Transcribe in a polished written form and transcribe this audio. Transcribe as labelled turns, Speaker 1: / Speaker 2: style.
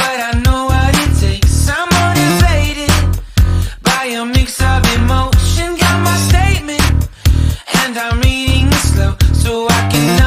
Speaker 1: but I know what it takes. I'm motivated by a mix of emotion. Got my statement, and I'm reading it slow so I can